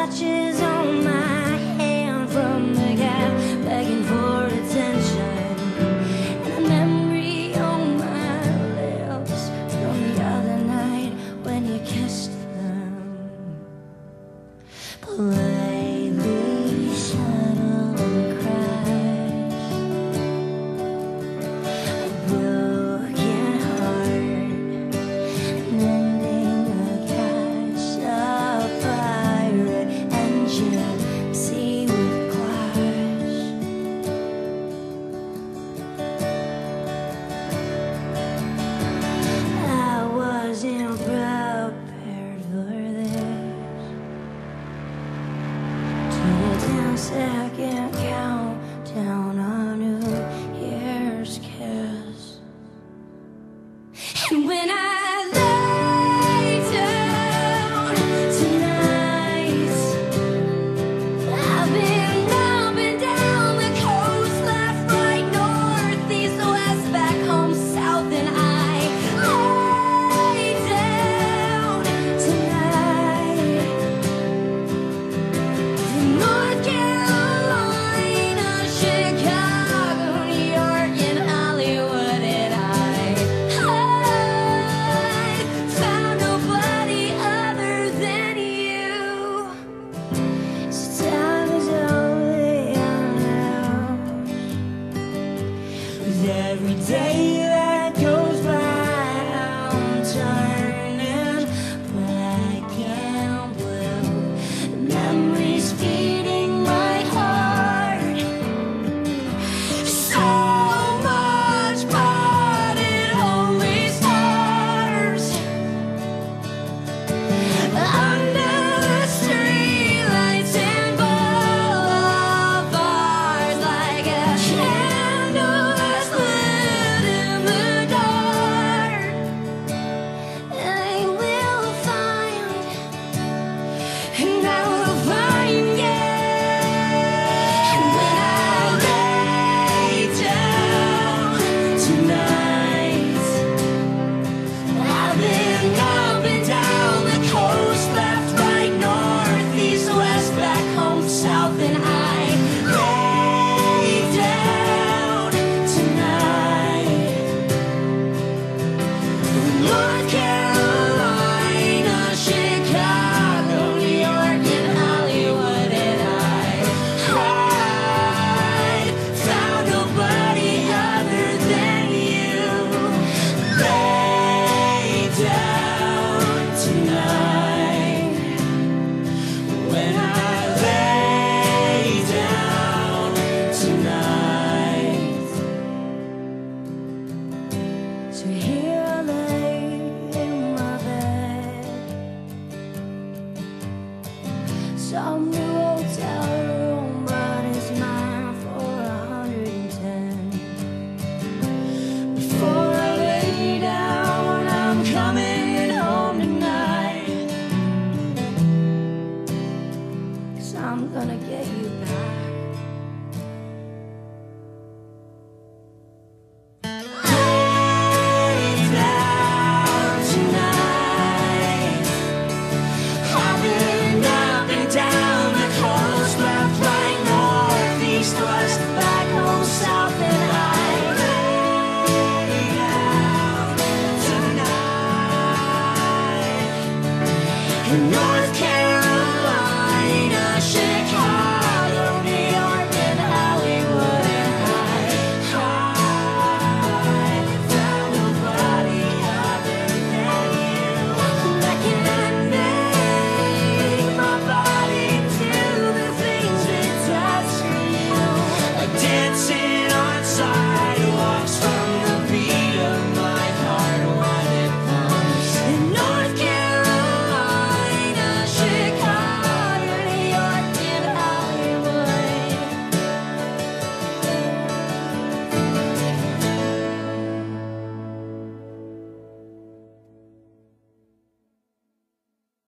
scratches on my hand from the gap, begging for attention, and a memory on my lips from the other night when you kissed them. But lately, shuttle crash, a broken heart, mending a crash, a pirate engine, sea with clash. I wasn't prepared for this. 10-second countdown on New Year's kiss. And when I lay down tonight, I've been up and down the coast, left, right, north, east, west, back home, south, and I lay down tonight. North Carolina, Chicago, New York, and Hollywood, and I found nobody other than you. So time is only unknown. With every day that goes by, I'm turning black and blue. Memories feeding my heart. So much blood in holy stars. Under the streetlights and boulevards, like a candle that's lit in the dark. And I will find, and I will find you. And when I lay down tonight, I've been up and down the coast, left, right, north, east, west, back home, south, and I lay down tonight. North Carolina, Chicago, New York, and Hollywood, and I found nobody other than you. Lay down tonight. When I lay down tonight. So